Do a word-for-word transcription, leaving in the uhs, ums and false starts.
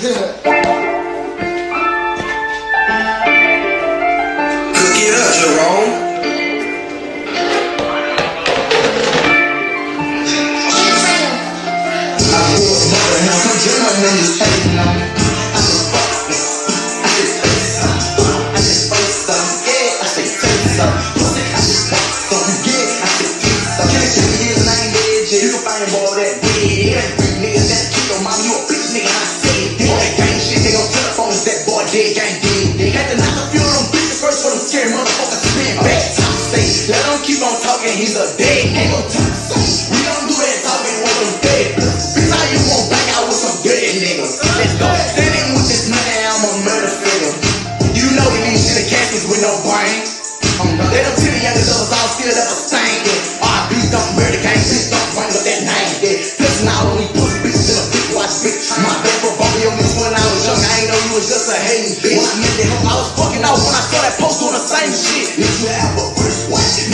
Cook it up, Jerome. Keep on talking, he's a dead nigga. We don't do that talking with them dead. Bitch, how you gon' back out with some dead niggas? Let's go. Standing with this money, I'm a murder figure. You know we need shit of caskets with no brain. Um, they don't tell the youngest of us all still ever stain. Yeah. R B don't murder, gang, bitch, don't bring up that name. Yeah. Listen, I only pussy bitches in a big watch, bitch. My bad for bumping on me when I was young. I ain't know you was just a hating bitch. When I met that hoe, I was fucking out when I saw that post on the same shit. If you have a first watch,